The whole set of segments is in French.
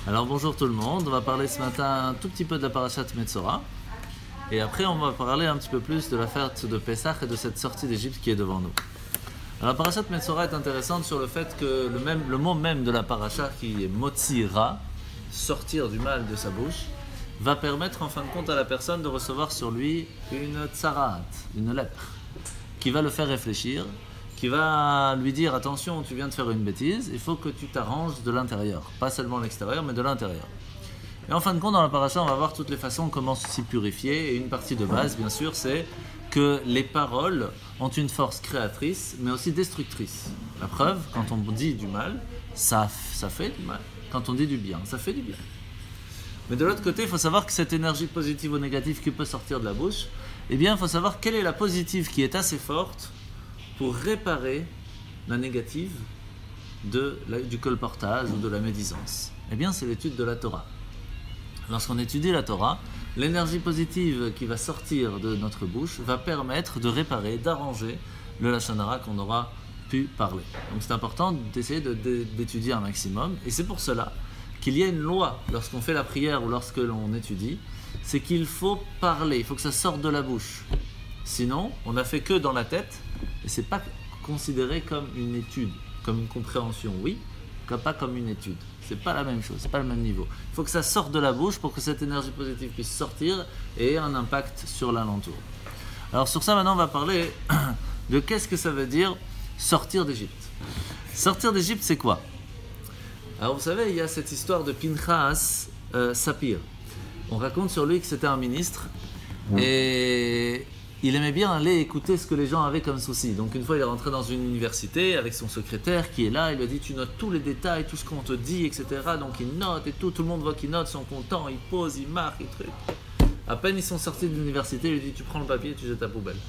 Alors bonjour tout le monde, on va parler ce matin un tout petit peu de la parashat Metzora. Et après on va parler un petit peu plus de la fête de Pessah et de cette sortie d'Égypte qui est devant nous. Alors la parashat Metzora est intéressante sur le fait que le mot même de la parasha qui est Motzira, sortir du mal de sa bouche, va permettre en fin de compte à la personne de recevoir sur lui une tsarat, une lèpre, qui va le faire réfléchir, qui va lui dire attention, tu viens de faire une bêtise, il faut que tu t'arranges de l'intérieur, pas seulement l'extérieur mais de l'intérieur. Et en fin de compte dans la paracha on va voir toutes les façons comment s'y purifier, et une partie de base bien sûr c'est que les paroles ont une force créatrice mais aussi destructrice. La preuve, quand on dit du mal, ça fait du mal, quand on dit du bien, ça fait du bien. Mais de l'autre côté, il faut savoir que cette énergie positive ou négative qui peut sortir de la bouche, eh bien il faut savoir quelle est la positive qui est assez forte pour réparer la négative du colportage ou de la médisance. Eh bien, c'est l'étude de la Torah. Lorsqu'on étudie la Torah, l'énergie positive qui va sortir de notre bouche va permettre de réparer, d'arranger le lashon hara qu'on aura pu parler. Donc c'est important d'essayer d'étudier un maximum, et c'est pour cela qu'il y a une loi lorsqu'on fait la prière ou lorsque l'on étudie, c'est qu'il faut parler, il faut que ça sorte de la bouche. Sinon, on n'a fait que dans la tête, et c'est pas considéré comme une étude, comme une compréhension, oui, pas comme une étude. C'est pas la même chose, c'est pas le même niveau. Il faut que ça sorte de la bouche pour que cette énergie positive puisse sortir et ait un impact sur l'alentour. Alors sur ça, maintenant, on va parler de qu'est-ce que ça veut dire sortir d'Égypte. Sortir d'Égypte, c'est quoi? Alors vous savez, il y a cette histoire de Pinchas Sapir. On raconte sur lui que c'était un ministre et il aimait bien aller écouter ce que les gens avaient comme souci. Donc une fois, il est rentré dans une université avec son secrétaire qui est là. Il lui a dit, tu notes tous les détails, tout ce qu'on te dit, etc. Donc il note et tout le monde voit qu'il note, ils sont contents, ils posent, ils marquent, ils trucs. À peine ils sont sortis de l'université, il lui dit, tu prends le papier, tu jettes à la poubelle.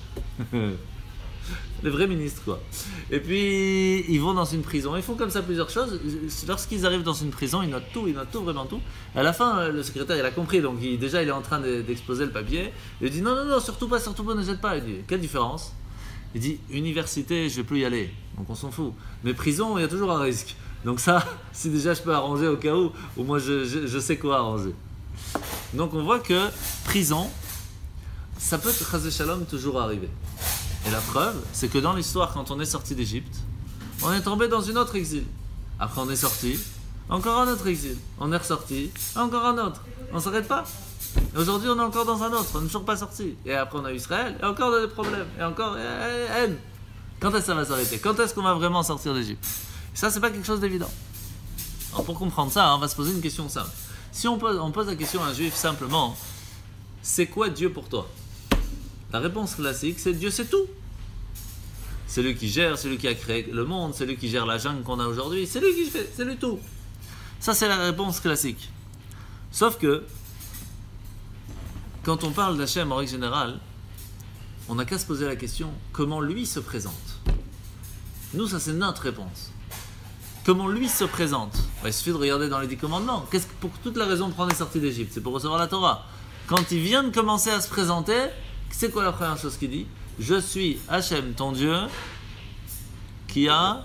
Les vrais ministres, quoi. Et puis, ils vont dans une prison. Ils font comme ça plusieurs choses. Lorsqu'ils arrivent dans une prison, ils notent tout, vraiment tout. À la fin, le secrétaire, il a compris. Donc, il est en train d'exposer le papier. Il dit, non, surtout pas, ne jette pas. Il dit, quelle différence? Il dit, université, je vais plus y aller. Donc, on s'en fout. Mais prison, il y a toujours un risque. Donc ça, si déjà je peux arranger au cas où, au moins je sais quoi arranger. Donc, on voit que prison, ça peut, chas shalom, toujours arriver. Et la preuve, c'est que dans l'histoire, quand on est sorti d'Égypte, on est tombé dans une autre exil. Après, on est sorti, encore un autre exil. On est ressorti, encore un autre. On ne s'arrête pas. Et aujourd'hui, on est encore dans un autre. On n'est toujours pas sorti. Et après, on a Israël, et encore des problèmes. Et encore, haine. Quand est-ce que ça va s'arrêter? Quand est-ce qu'on va vraiment sortir d'Égypte? Ça, c'est pas quelque chose d'évident. Alors, pour comprendre ça, on va se poser une question simple. Si on pose la question à un juif simplement, c'est quoi Dieu pour toi? La réponse classique, c'est Dieu, c'est tout. C'est lui qui gère, c'est lui qui a créé le monde, c'est lui qui gère la jungle qu'on a aujourd'hui, c'est lui qui fait, c'est lui tout. Ça, c'est la réponse classique. Sauf que, quand on parle d'Hachem en règle générale, on n'a qu'à se poser la question, comment lui se présente? Nous, ça c'est notre réponse. Comment lui se présente? Il suffit de regarder dans les 10 commandements. Pour toute la raison de prendre les sorties d'Égypte, c'est pour recevoir la Torah. Quand il vient de commencer à se présenter, c'est quoi la première chose qu'il dit? Je suis Hachem, ton Dieu, qui a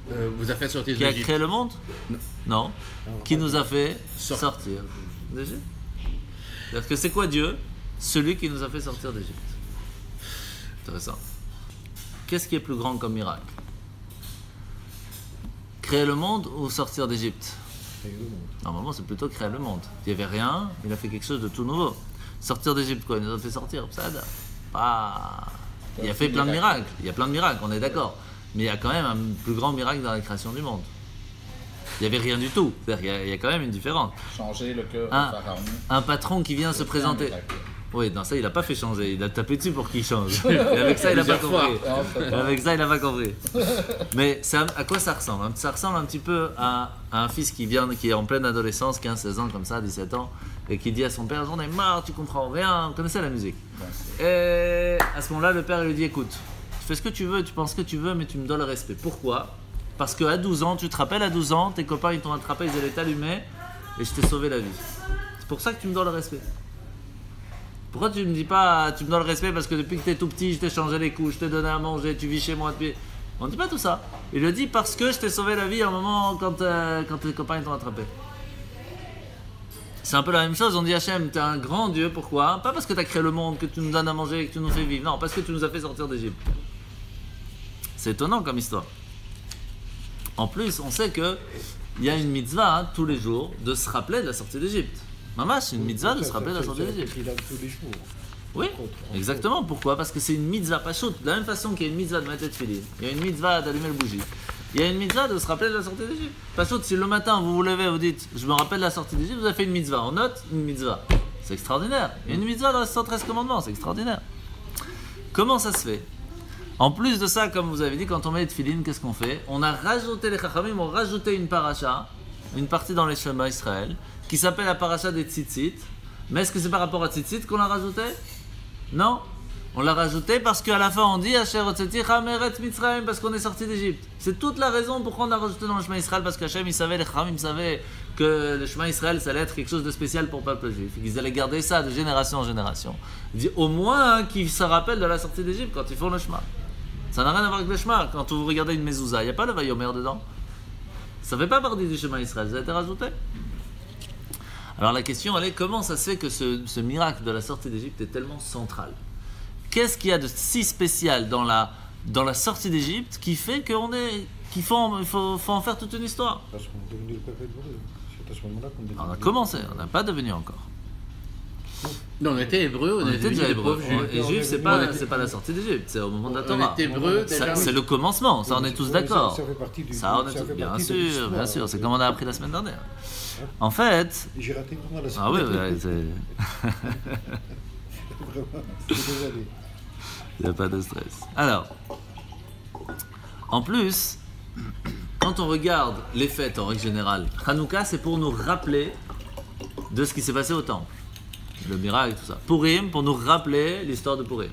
créé le monde? Non. Qui nous a fait sortir d'Égypte. C'est-à-dire que c'est quoi Dieu? Celui qui nous a fait sortir d'Égypte. Intéressant. Qu'est-ce qui est plus grand comme miracle? Créer le monde ou sortir d'Égypte? Normalement, c'est plutôt créer le monde. Il n'y avait rien, il a fait quelque chose de tout nouveau. Sortir d'Égypte, quoi? Il nous a fait sortir. Il a fait plein de miracles. Il y a plein de miracles, on est d'accord. Mais il y a quand même un plus grand miracle dans la création du monde. Il n'y avait rien du tout. C'est-à-dire qu'il y a quand même une différence. Changer le cœur un patron qui vient se présenter. Oui, non, ça, il n'a pas fait changer. Il a tapé dessus pour qu'il change. Et avec ça, il n'a pas compris. Mais à quoi ça ressemble? Ça ressemble un petit peu à un fils qui est en pleine adolescence, 15-16 ans, comme ça, 17 ans, et qui dit à son père, j'en ai marre, tu comprends rien, vous connaissez la musique. Et à ce moment-là, le père lui dit, écoute, tu fais ce que tu veux, tu penses ce que tu veux, mais tu me dois le respect. Pourquoi? Parce qu'à 12 ans, tu te rappelles, à 12 ans, tes copains ils t'ont attrapé, ils allaient t'allumer, et je t'ai sauvé la vie. C'est pour ça que tu me dois le respect. Pourquoi tu me dis pas, tu me dois le respect parce que depuis que tu es tout petit, je t'ai changé les couches, je t'ai donné à manger, tu vis chez moi depuis... On ne dit pas tout ça. Il le dit parce que je t'ai sauvé la vie à un moment quand tes copains t'ont attrapé. C'est un peu la même chose, on dit Hachem, tu es un grand Dieu, pourquoi? Pas parce que tu as créé le monde, que tu nous donnes à manger, que tu nous fais vivre, non, parce que tu nous as fait sortir d'Égypte. C'est étonnant comme histoire. En plus, on sait qu'il y a une mitzvah tous les jours de se rappeler de la sortie d'Égypte. Maman, c'est une mitzvah de se rappeler de la sortie d'Égypte. Tous les jours. Oui, exactement. Pourquoi? Parce que c'est une mitzvah pachout. De la même façon qu'il y a une mitzvah de mettre tefillin, il y a une mitzvah d'allumer le bougie. Il y a une mitzvah de se rappeler de la sortie d'Égypte. Pachout, si le matin vous vous levez, vous dites je me rappelle de la sortie d'Égypte, vous avez fait une mitzvah. On note une mitzvah. C'est extraordinaire. Il y a une mitzvah dans les 113 commandements, c'est extraordinaire. Comment ça se fait? En plus de ça, comme vous avez dit, quand on met les tefillin, qu'est-ce qu'on fait? On a rajouté, les chachamim ont rajouté une paracha, une partie dans les Shema Israël, qui s'appelle la paracha des tzitzit. Mais est-ce que c'est par rapport à tzitzit qu'on l'a rajouté? Non. On l'a rajouté parce qu'à la fin on dit Asher Hotzeti Chameret Mitzrayim, parce qu'on est sorti d'Égypte. C'est toute la raison pourquoi on a rajouté dans le Shema Israël, parce qu'Hachem il savait, les Chachamim savaient que le Shema Israël ça allait être quelque chose de spécial pour le peuple juif. Ils allaient garder ça de génération en génération. Il dit au moins qu'ils se rappellent de la sortie d'Égypte quand ils font le Shema. Ça n'a rien à voir avec le Shema. Quand vous regardez une mezouza, il n'y a pas le Vayomer dedans. Ça ne fait pas partie du Shema Israël, ça a été rajouté. Alors la question elle est comment ça se fait que ce miracle de la sortie d'Égypte est tellement central? Qu'est-ce qu'il y a de si spécial dans la sortie d'Égypte qui fait qu'il faut en faire toute une histoire? Parce qu'on est devenu le peuple hébreu. C'est à ce moment-là qu'on est devenu. On a commencé, on n'a pas devenu encore. Non, on était hébreux, on était déjà hébreux. Et juif, c'est pas la sortie d'Égypte, c'est au moment de la Torah. On était hébreux, C'est le commencement, ça on est tous d'accord. Ça fait partie du. Ça on est tous, bien sûr, bien sûr. C'est comme on a appris la semaine dernière. En fait. J'ai raté vraiment la semaine. Ah oui, c'est. Vraiment, désolé. Il n'y a pas de stress. Alors, en plus, quand on regarde les fêtes en règle générale, Hanouka c'est pour nous rappeler de ce qui s'est passé au temple. Le miracle, tout ça. Purim, pour nous rappeler l'histoire de Purim.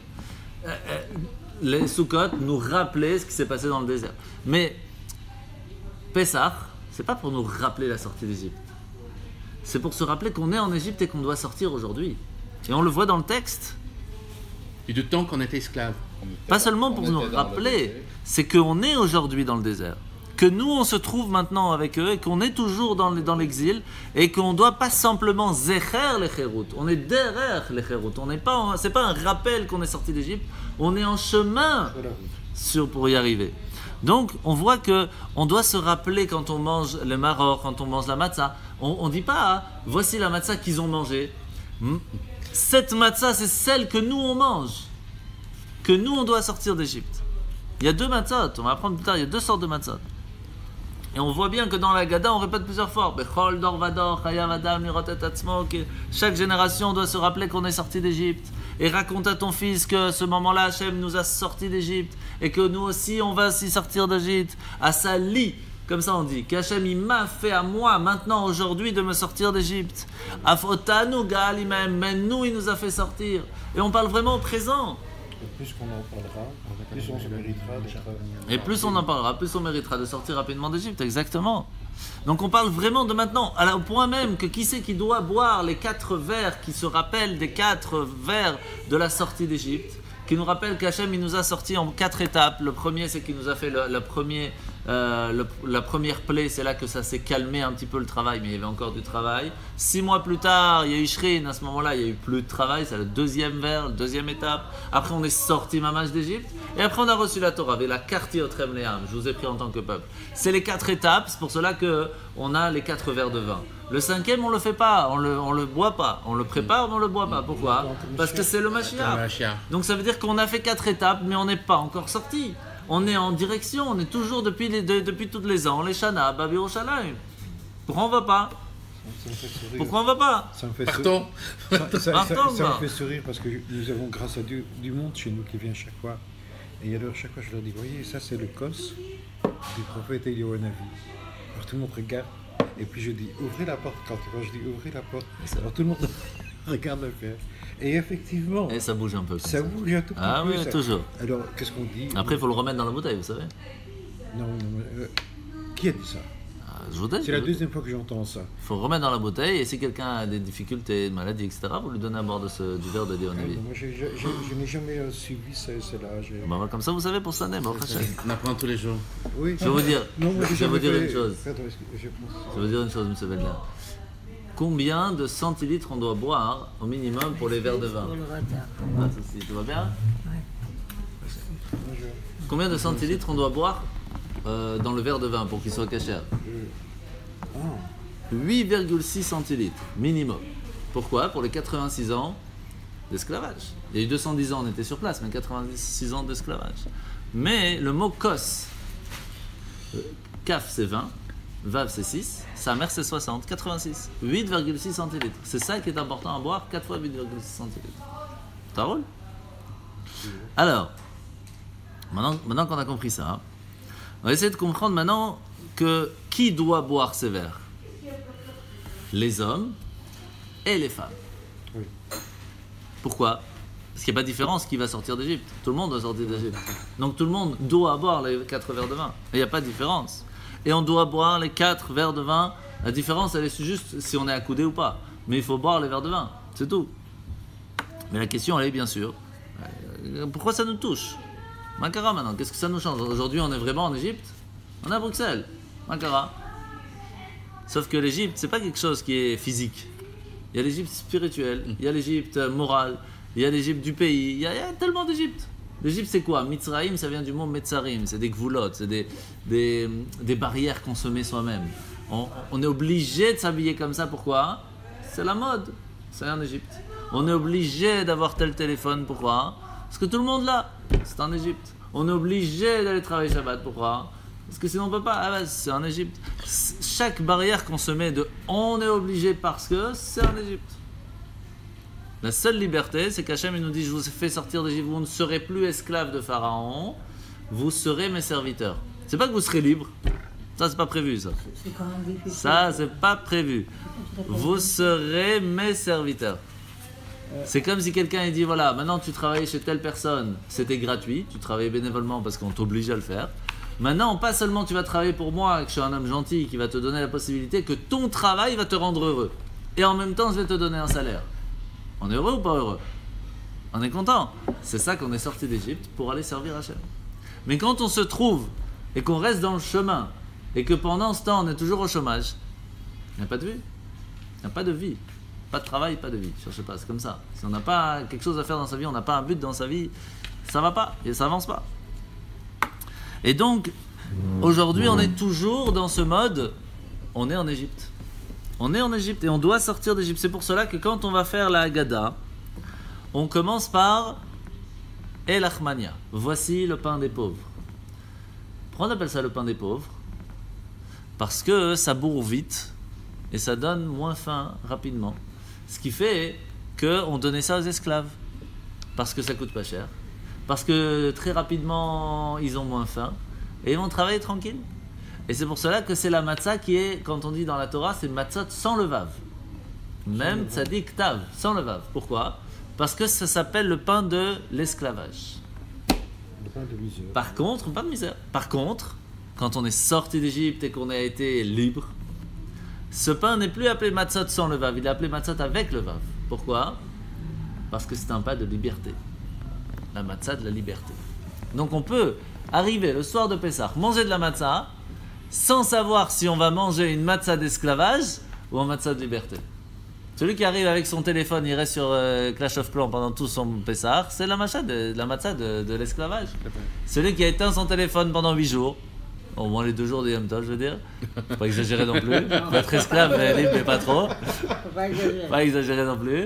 Les Sukkot nous rappeler ce qui s'est passé dans le désert. Mais Pessah, c'est pas pour nous rappeler la sortie d'Égypte. C'est pour se rappeler qu'on est en Égypte et qu'on doit sortir aujourd'hui. Et on le voit dans le texte. Et du temps qu'on était esclaves. Pas seulement pour nous rappeler, c'est qu'on est aujourd'hui dans le désert. Que nous, on se trouve maintenant avec eux et qu'on est toujours dans l'exil et qu'on ne doit pas simplement zecher les chérout. On est derrière les chérout. C'est pas un rappel qu'on est sorti d'Égypte. On est en chemin pour y arriver. Donc, on voit que on doit se rappeler quand on mange le maror, quand on mange la matzah. On ne dit pas, voici la matzah qu'ils ont mangée. Cette matzah, c'est celle que nous, on mange. Que nous, on doit sortir d'Égypte. Il y a deux matzot, on va apprendre plus tard, il y a deux sortes de matzot. Et on voit bien que dans la Gada, on répète plusieurs fois. Bechol dor vador, chayav adam lirot et atzmo. Chaque génération doit se rappeler qu'on est sorti d'Égypte. Et raconte à ton fils que ce moment-là, Hachem nous a sortis d'Égypte. Et que nous aussi, on va s'y sortir d'Égypte. À sa lit, comme ça on dit. Qu'Hachem, il m'a fait à moi, maintenant, aujourd'hui, de me sortir d'Égypte. Afotanu ga'alimem, mais nous, il nous a fait sortir. Et on parle vraiment au présent. Et plus qu'on en parlera, plus on se méritera d'être. Et plus on en parlera, plus on méritera de sortir rapidement d'Égypte, exactement. Donc on parle vraiment de maintenant, au point même que qui c'est qui doit boire les 4 verres qui se rappellent des 4 verres de la sortie d'Égypte, qui nous rappelle qu'Hachem il nous a sortis en 4 étapes. Le premier c'est qu'il nous a fait la première plaie, c'est là que ça s'est calmé un petit peu le travail, mais il y avait encore du travail. 6 mois plus tard, il y a eu Shrin, à ce moment-là, il y a eu plus de travail, c'est le deuxième vers, la deuxième étape. Après, on est sorti Mamash d'Égypte, et après, on a reçu la Torah, avec la Karti Otrem Leam, je vous ai pris en tant que peuple. C'est les 4 étapes, c'est pour cela qu'on a les 4 verres de vin. Le 5e, on le fait pas, on le boit pas, on le prépare, mais on le boit pas. Pourquoi? Parce que c'est le Mashiach. Donc ça veut dire qu'on a fait 4 étapes, mais on n'est pas encore sorti. On est en direction, on est toujours depuis tous les ans, les Shana, Babi Yerushalayim. Pourquoi on va pas? Pourquoi on va pas? Partons. Ça me fait sourire parce que nous avons grâce à Dieu du monde chez nous qui vient chaque fois. Et alors chaque fois je leur dis, voyez, ça c'est le kos du prophète Eliyahu Hanavi. Alors tout le monde regarde et puis je dis, ouvrez la porte. Quand je dis ouvrez la porte, alors tout le monde regarde le faire. Et effectivement, et ça bouge un peu. Ça bouge un tout petit peu. Ah oui, toujours. Alors, qu'est-ce qu'on dit? Après, il faut le remettre dans la bouteille, vous savez. Non, qui a dit ça? Je vous dis. C'est la deuxième fois que j'entends ça. Il faut le remettre dans la bouteille, et si quelqu'un a des difficultés, de maladie, etc., vous lui donnez à boire du verre de Léonavi. Moi, je n'ai jamais suivi cela. Bon, comme ça, vous savez, pour ça, on apprend tous les jours. Oui. Je vais vous dire, une chose. Je Je vais vous dire une chose, M. Vedler. combien de centilitres on doit boire au minimum pour les verres de vin. Pas de souci, tout va bien? Combien de centilitres on doit boire dans le verre de vin pour qu'il soit cachère? 8,6 centilitres minimum. Pourquoi? Pour les 86 ans d'esclavage. Il y a eu 210 ans, on était sur place, mais 86 ans d'esclavage. Mais le mot kos, kaf c'est 20, vav c'est 6, sa mère c'est 60, 86, 8,6 centilitres. C'est ça qui est important à boire, 4 fois 8,6 centilitres. Ça roule? Alors, maintenant qu'on a compris ça, on va essayer de comprendre maintenant que qui doit boire ces verres? Les hommes et les femmes. Oui. Pourquoi? Parce qu'il n'y a pas de différence qui va sortir d'Égypte. Tout le monde doit sortir d'Égypte. Donc tout le monde doit boire les 4 verres de vin. Il n'y a pas de différence. Et on doit boire les 4 verres de vin. La différence, elle est juste si on est accoudé ou pas. Mais il faut boire les verres de vin. C'est tout. Mais la question, elle est bien sûr, pourquoi ça nous touche? Makara maintenant, qu'est-ce que ça nous change? Aujourd'hui, on est vraiment en Égypte? On est à Bruxelles. Makara. Sauf que l'Égypte, c'est pas quelque chose qui est physique. Il y a l'Égypte spirituelle, il y a l'Égypte morale, il y a l'Égypte du pays, il y a tellement d'Égypte. L'Égypte, c'est quoi? Mitzraïm, ça vient du mot Metzarim, c'est des gvoulottes, c'est des barrières qu'on se met soi-même. On est obligé de s'habiller comme ça, pourquoi? C'est la mode, c'est en Égypte. On est obligé d'avoir tel téléphone, pourquoi? Parce que tout le monde l'a, c'est en Égypte. On est obligé d'aller travailler Shabbat, pourquoi? Parce que sinon on ne peut pas, c'est en Égypte. Chaque barrière qu'on se met de on est obligé parce que c'est en Égypte. La seule liberté, c'est qu'Hachem nous dit je vous ai fait sortir d'Égypte, vous ne serez plus esclaves de Pharaon, vous serez mes serviteurs. C'est pas que vous serez libres, ça c'est pas prévu ça. Ça c'est pas prévu. Vous serez mes serviteurs. C'est comme si quelqu'un dit voilà, maintenant tu travailles chez telle personne, c'était gratuit, tu travaillais bénévolement parce qu'on t'oblige à le faire. Maintenant, pas seulement tu vas travailler pour moi, que je suis un homme gentil qui va te donner la possibilité que ton travail va te rendre heureux. Et en même temps, je vais te donner un salaire. On est heureux ou pas heureux? On est content. C'est ça qu'on est sorti d'Égypte pour aller servir Hachem. Mais quand on se trouve et qu'on reste dans le chemin et que pendant ce temps on est toujours au chômage, il n'y a pas de vie. Il n'y a pas de vie. Pas de travail, pas de vie. Cherchez pas, c'est comme ça. Si on n'a pas quelque chose à faire dans sa vie, on n'a pas un but dans sa vie, ça va pas et ça avance pas. Et donc, aujourd'hui, on est toujours dans ce mode, on est en Égypte. On est en Égypte et on doit sortir d'Égypte. C'est pour cela que quand on va faire la Haggadah, on commence par El Achmania. Voici le pain des pauvres. Pourquoi on appelle ça le pain des pauvres? Parce que ça bourre vite et ça donne moins faim rapidement. Ce qui fait qu'on donnait ça aux esclaves. Parce que ça coûte pas cher. Parce que très rapidement, ils ont moins faim et ils vont travailler tranquille. Et c'est pour cela que c'est la matzah qui est, quand on dit dans la Torah, c'est matzah sans le vav. Même tzadik tav, sans le vav. Pourquoi? Parce que ça s'appelle le pain de l'esclavage. Le pain de misère. Par contre, pas de misère. Par contre, quand on est sorti d'Égypte et qu'on a été libre, ce pain n'est plus appelé matzah sans le vav, il est appelé matzah avec le vav. Pourquoi? Parce que c'est un pain de liberté. La matzah de la liberté. Donc on peut arriver le soir de Pessah, manger de la matzah, sans savoir si on va manger une matzah d'esclavage ou une matzah de liberté. Celui qui arrive avec son téléphone, il reste sur Clash of Clans pendant tout son Pessah, c'est la matzah de l'esclavage. Celui qui a éteint son téléphone pendant 8 jours, au moins les 2 jours de Yom Tov, je veux dire, faut pas exagérer non plus, faut être esclave mais libre mais pas trop, pas exagérer non plus,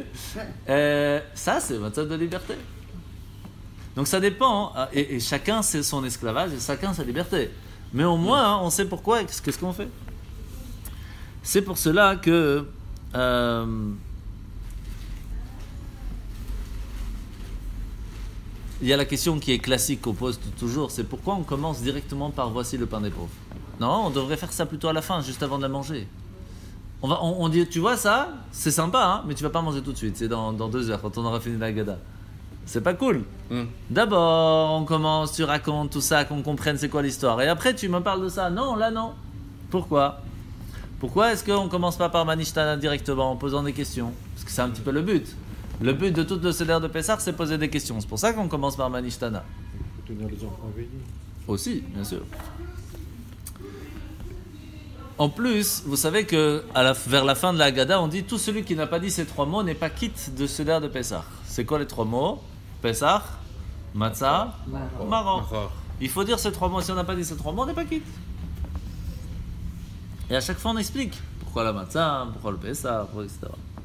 ça c'est matzah de liberté. Donc ça dépend, et chacun c'est son esclavage et chacun sa liberté. Mais au moins, on sait pourquoi et qu'est-ce qu'on fait. C'est pour cela que il y a la question qui est classique qu'on pose toujours, c'est pourquoi on commence directement par voici le pain des pauvres. Non, on devrait faire ça plutôt à la fin, juste avant de la manger. On dit, tu vois ça, c'est sympa, hein, mais tu vas pas manger tout de suite, c'est dans 2 heures quand on aura fini la Haggadah. C'est pas cool. D'abord, on commence, tu racontes tout ça, qu'on comprenne c'est quoi l'histoire. Et après, tu me parles de ça. Non, là, non. Pourquoi? Pourquoi est-ce qu'on commence pas par Manishtana directement, en posant des questions? Parce que c'est un petit peu le but. Le but de tout le seder de Pessah, c'est poser des questions. C'est pour ça qu'on commence par Manishtana. Il faut tenir les enfants veillés. Aussi, bien sûr. En plus, vous savez que vers la fin de la Haggadah, on dit tout celui qui n'a pas dit ces 3 mots n'est pas quitte de Seder de Pessah. C'est quoi les 3 mots? Pessah, Matzah, Maror. Maror. Il faut dire ces 3 mots. Si on n'a pas dit ces 3 mots, on n'est pas quitte. Et à chaque fois, on explique pourquoi la Matzah, pourquoi le Pessah, pourquoi etc.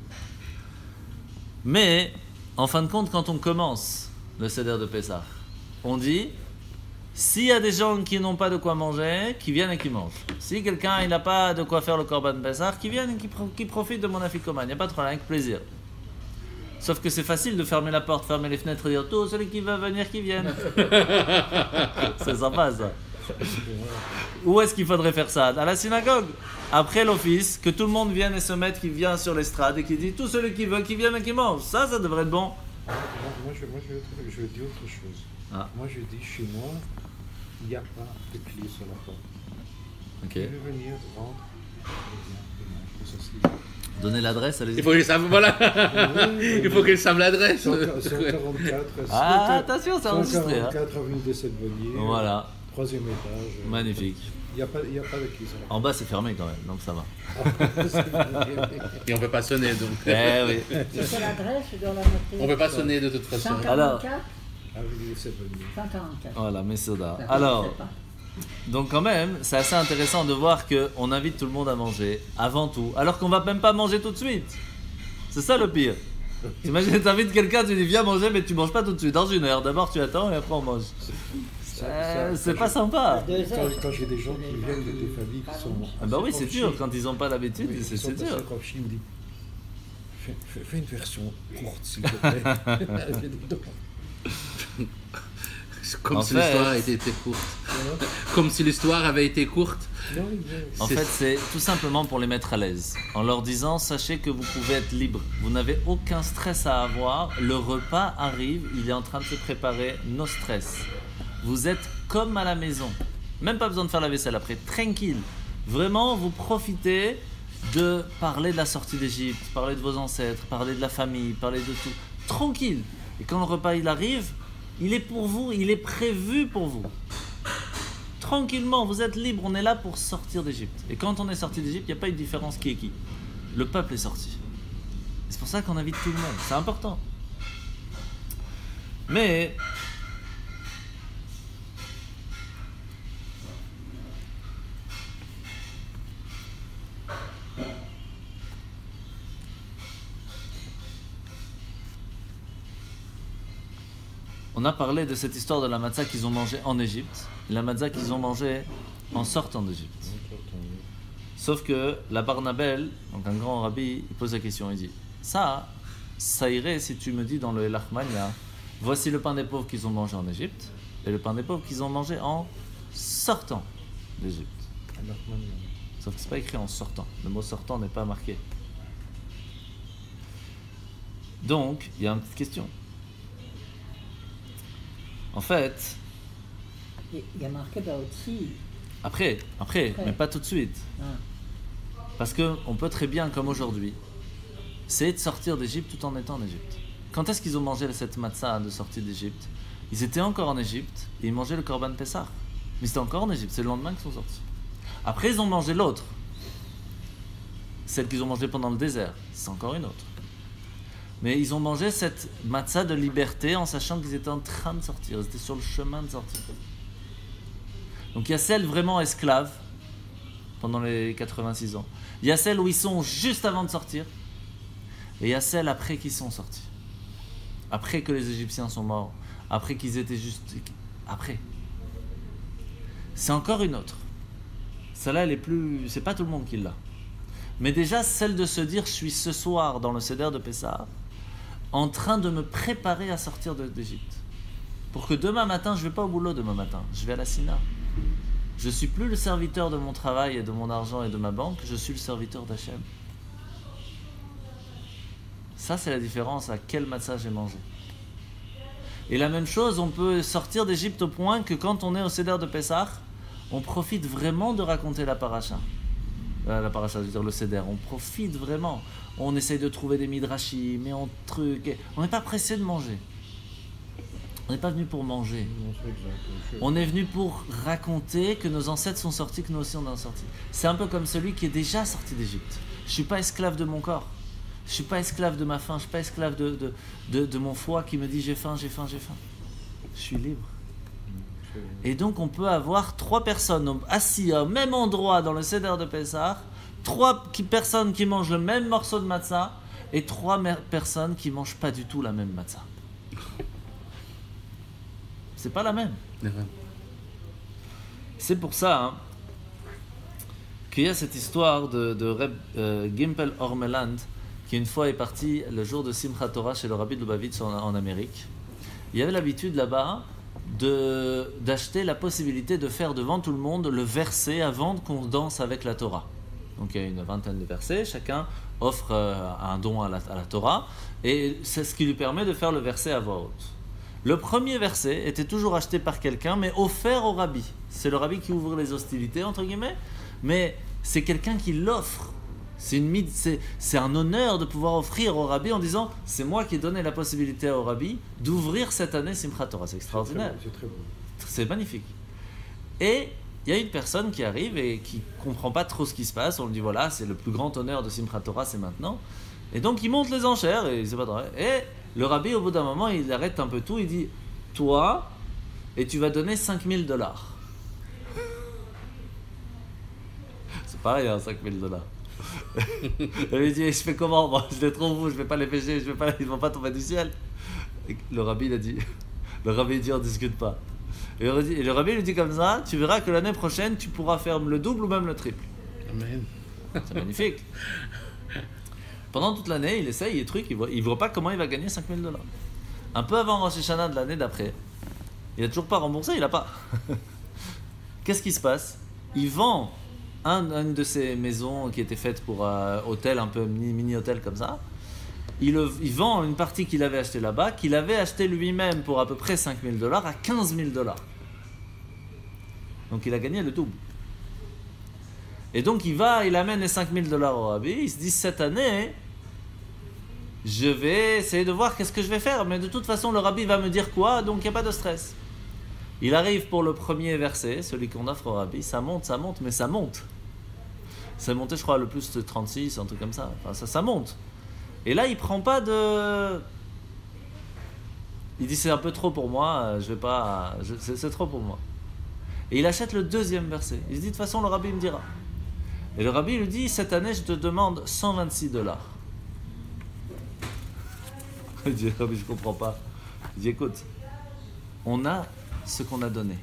Mais, en fin de compte, quand on commence le Seder de Pessah, on dit s'il y a des gens qui n'ont pas de quoi manger, qui viennent et qui mangent. Si quelqu'un n'a pas de quoi faire le Korban Pessah, qui viennent et qui profitent de mon afikoman. Il n'y a pas de problème, avec plaisir. Sauf que c'est facile de fermer la porte, fermer les fenêtres et dire tout celui qui veut venir, qui vienne. C'est sympa ça. Où est-ce qu'il faudrait faire ça? À la synagogue. Après l'office, que tout le monde vienne et se mette, qui vient sur l'estrade et qui dit tout celui qui veut, qui vienne et qui mange. Ça devrait être bon. Moi, je dis autre chose. Ah. Moi, je dis chez moi, il n'y a pas de clé sur la porte. Ok. Je vais venir vendre. Donnez l'adresse, allez-y. Il faut qu'ils savent, voilà. Il faut qu'ils savent l'adresse. 144. Ah, attention, c'est enregistré. 144 avenue des 7 Bonniers. Voilà. 3e étage. Magnifique. Il n'y a pas de clé sur la porte. En bas, c'est fermé quand même, donc ça va. Et on ne peut pas sonner, donc. Eh oui. C'est l'adresse, je dois la noter. On ne peut pas sonner de toute façon. 144 Avenue des 7 Bonniers. 144. Voilà, Mesoda. D'accord, Alors, je sais pas. donc quand même, c'est assez intéressant de voir qu'on invite tout le monde à manger, avant tout, alors qu'on va même pas manger tout de suite. C'est ça le pire. T'imagines, t'invites quelqu'un, tu dis viens manger, mais tu manges pas tout de suite, dans 1 heure. D'abord tu attends et après on mange. C'est pas sympa. Quand j'ai des gens qui viennent de des familles qui sont... Ah bah oui, c'est dur, quand ils ont pas l'habitude, c'est dur. Il me dit, fais une version courte, s'il te plaît. J'ai dit, non. Comme En si fait- l'histoire avait été courte. Comme si l'histoire avait été courte. Non, En fait, c'est tout simplement pour les mettre à l'aise. En leur disant, sachez que vous pouvez être libre. Vous n'avez aucun stress à avoir. Le repas arrive, il est en train de se préparer. No stress. Vous êtes comme à la maison. Même pas besoin de faire la vaisselle après. Tranquille. Vraiment, vous profitez de parler de la sortie d'Égypte, parler de vos ancêtres, parler de la famille, parler de tout. Tranquille. Et quand le repas il arrive, il est pour vous, il est prévu pour vous. Tranquillement, vous êtes libre, on est là pour sortir d'Égypte. Et quand on est sorti d'Égypte, il n'y a pas eu de différence qui est qui. Le peuple est sorti. C'est pour ça qu'on invite tout le monde, c'est important. Mais on a parlé de cette histoire de la matzah qu'ils ont mangée en Égypte et la matzah qu'ils ont mangée en sortant d'Égypte. Sauf que la Barnabel, donc un grand rabbi, il pose la question, il dit ça irait si tu me dis dans le Elachmania, voici le pain des pauvres qu'ils ont mangé en Égypte et le pain des pauvres qu'ils ont mangé en sortant d'Égypte. Sauf que c'est pas écrit en sortant, le mot sortant n'est pas marqué. Donc, il y a une petite question. En fait, Il y a marqué Baotsi. après, mais pas tout de suite. Ah. Parce qu'on peut très bien, comme aujourd'hui, essayer de sortir d'Égypte tout en étant en Égypte. Quand est-ce qu'ils ont mangé cette matzah de sortie d'Égypte? Ils étaient encore en Égypte et ils mangeaient le Korban Pessah. Mais c'était encore en Égypte, c'est le lendemain qu'ils sont sortis. Après, ils ont mangé l'autre. Celle qu'ils ont mangée pendant le désert, c'est encore une autre. Mais ils ont mangé cette matzah de liberté en sachant qu'ils étaient en train de sortir. Ils étaient sur le chemin de sortir. Donc il y a celle vraiment esclave pendant les 86 ans. Il y a celle où ils sont juste avant de sortir. Et il y a celle après qu'ils sont sortis. Après que les Égyptiens sont morts. Après qu'ils étaient juste... Après. C'est encore une autre. Celle-là, elle est plus... C'est pas tout le monde qui l'a. Mais déjà, celle de se dire, je suis ce soir dans le Seder de Pessah, en train de me préparer à sortir d'Égypte. Pour que demain matin, je ne vais pas au boulot demain matin. Je vais à la Sina. Je ne suis plus le serviteur de mon travail et de mon argent et de ma banque. Je suis le serviteur d'Hachem. Ça, c'est la différence à quel matzah j'ai mangé. Et la même chose, on peut sortir d'Égypte au point que quand on est au Seder de Pessah, on profite vraiment de raconter la paracha. La paracha, je veux dire le Seder. On profite vraiment. On essaye de trouver des midrashim, mais on truc. On n'est pas pressé de manger. On n'est pas venu pour manger. Non, c'est exact. On est venu pour raconter que nos ancêtres sont sortis, que nous aussi on est sortis. C'est un peu comme celui qui est déjà sorti d'Égypte. Je ne suis pas esclave de mon corps. Je ne suis pas esclave de ma faim. Je ne suis pas esclave de mon foie qui me dit j'ai faim, j'ai faim, j'ai faim. Je suis libre. Et donc on peut avoir 3 personnes assises au même endroit dans le Seder de Pessah, 3 personnes qui mangent le même morceau de matzah et 3 personnes qui ne mangent pas du tout la même matzah. C'est pas la même. C'est pour ça qu'il y a cette histoire de Reb Gimpel Ormeland qui une fois est parti le jour de Simchat Torah chez le Rabbi de Lubavitch en Amérique. Il y avait l'habitude là-bas d'acheter la possibilité de faire devant tout le monde le verset avant qu'on danse avec la Torah. Donc il y a une vingtaine de versets, chacun offre un don à la Torah et c'est ce qui lui permet de faire le verset à voix haute. Le premier verset était toujours acheté par quelqu'un, mais offert au rabbi. C'est le rabbi qui ouvre les hostilités, entre guillemets, mais c'est quelqu'un qui l'offre. C'est un honneur de pouvoir offrir au rabbi en disant « C'est moi qui ai donné la possibilité au rabbi d'ouvrir cette année Simchat Torah ». C'est extraordinaire. C'est très beau. C'est magnifique. Et il y a une personne qui arrive et qui ne comprend pas trop ce qui se passe. On lui dit « Voilà, c'est le plus grand honneur de Simchat Torah, c'est maintenant ». Et donc il monte les enchères et c'est pas vrai. Et le rabbi, au bout d'un moment, il arrête un peu tout, il dit « Toi, et tu vas donner $5,000. » C'est pareil, hein, $5,000. Il lui dit « Je fais comment moi? Je les trouve où? Je vais pas les pêcher, ils vont pas tomber du ciel. » Et le rabbi, il a dit, on discute pas. Et le rabbi lui dit comme ça, tu verras que l'année prochaine, tu pourras faire le double ou même le triple. Amen. C'est magnifique. Pendant toute l'année, il essaye, il voit pas comment il va gagner $5,000. Un peu avant Rosh Hashanah de l'année d'après, il a toujours pas remboursé, il a pas. Qu'est-ce qui se passe? Il vend une de ces maisons qui était faite pour hôtel, un peu mini-hôtel comme ça. Il vend une partie qu'il avait achetée là-bas, qu'il avait acheté lui-même pour à peu près $5,000 à $15,000. Donc il a gagné le double. Et donc il amène les $5,000 au rabbi, il se dit cette année, je vais essayer de voir qu'est-ce que je vais faire, mais de toute façon le rabbi va me dire quoi, donc il n'y a pas de stress. Il arrive pour le premier verset, celui qu'on offre au rabbi, ça monte, mais ça monte. Ça montait je crois le plus de 36, un truc comme ça, enfin, ça monte. Et là il prend pas de... Il dit c'est un peu trop pour moi, c'est trop pour moi. Et il achète le deuxième verset, il se dit de toute façon le rabbi me dira. Et le rabbi lui dit, cette année, je te demande $126. Il dit, rabbi, je comprends pas. Il dit, écoute, on a ce qu'on a donné.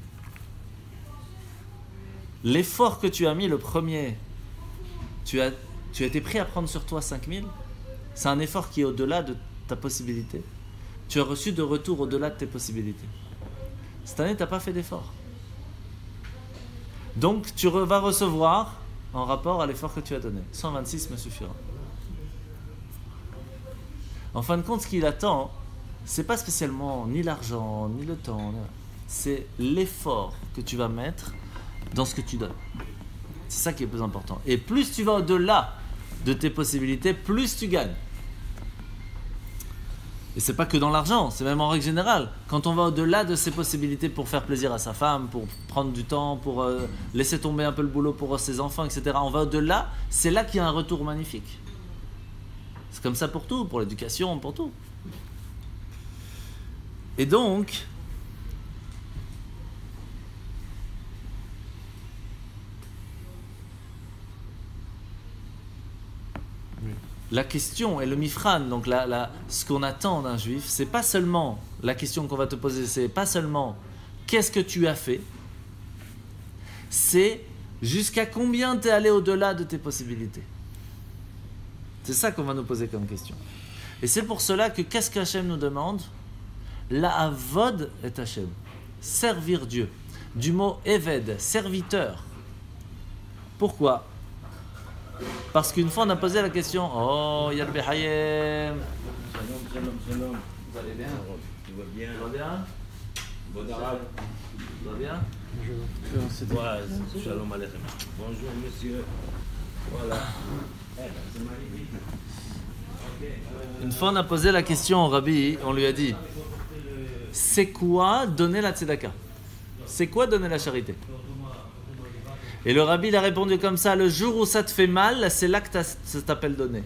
L'effort que tu as mis, le premier, tu as été prêt à prendre sur toi 5,000. C'est un effort qui est au-delà de ta possibilité. Tu as reçu de retour au-delà de tes possibilités. Cette année, tu n'as pas fait d'effort. Donc, tu vas recevoir en rapport à l'effort que tu as donné. 126 me suffira. En fin de compte, ce qu'il attend, c'est pas spécialement ni l'argent, ni le temps, c'est l'effort que tu vas mettre dans ce que tu donnes. C'est ça qui est le plus important. Et plus tu vas au-delà de tes possibilités, plus tu gagnes. Et c'est pas que dans l'argent, c'est même en règle générale. Quand on va au-delà de ses possibilités pour faire plaisir à sa femme, pour prendre du temps, pour laisser tomber un peu le boulot pour ses enfants, etc. On va au-delà, c'est là qu'il y a un retour magnifique. C'est comme ça pour tout, pour l'éducation, pour tout. Et donc, la question et le mifran, donc ce qu'on attend d'un juif, c'est pas seulement la question qu'on va te poser, c'est pas seulement qu'est-ce que tu as fait, c'est jusqu'à combien tu es allé au-delà de tes possibilités. C'est ça qu'on va nous poser comme question. Et c'est pour cela que qu'est-ce qu'Hachem nous demande? La avod est Hachem, servir Dieu, du mot eved, serviteur. Pourquoi? Parce qu'une fois on a posé la question, oh Yal Behayem. Shalom. Vous allez bien? Tu vas bien? Tu vas bien? Bon arabe. Tu vas bien? Voilà, shalom aleichem. Bonjour monsieur. Voilà. C'est magnifique. Une fois on a posé la question au rabbi, on lui a dit, c'est quoi donner la tzedaka? C'est quoi donner la charité? Et le rabbi il a répondu comme ça, le jour où ça te fait mal, c'est là que ça t'appelle donner.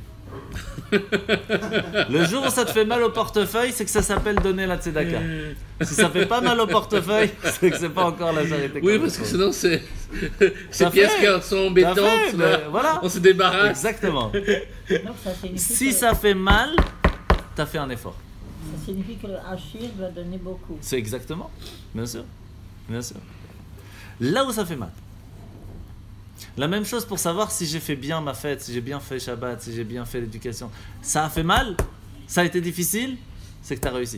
Le jour où ça te fait mal au portefeuille, c'est que ça s'appelle donner la tzedaka. Si ça fait pas mal au portefeuille, c'est que c'est pas encore la charité. Oui, parce que sinon ces pièces qui sont embêtantes, voilà. On se débarrasse. Exactement. Donc, ça signifie Si que, ça fait mal, t'as fait un effort. ça signifie que le hachir doit donner beaucoup. C'est exactement, bien sûr, bien sûr. Là où ça fait mal. La même chose pour savoir si j'ai fait bien ma fête, si j'ai bien fait Shabbat, si j'ai bien fait l'éducation. Ça a fait mal, ça a été difficile, c'est que tu as réussi.